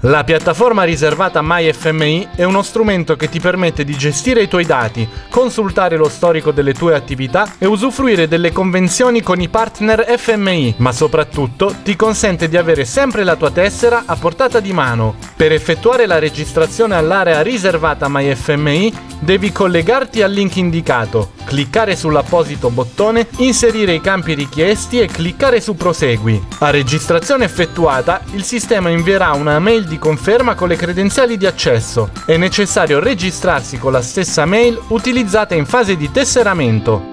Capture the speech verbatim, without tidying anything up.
La piattaforma riservata MyFMI è uno strumento che ti permette di gestire i tuoi dati, consultare lo storico delle tue attività e usufruire delle convenzioni con i partner F M I, ma soprattutto ti consente di avere sempre la tua tessera a portata di mano. Per effettuare la registrazione all'area riservata MyFMI devi collegarti al link indicato, cliccare sull'apposito bottone, inserire i campi richiesti e cliccare su Prosegui. A registrazione effettuata, il sistema invierà una mail di conferma con le credenziali di accesso. È necessario registrarsi con la stessa mail utilizzata in fase di tesseramento.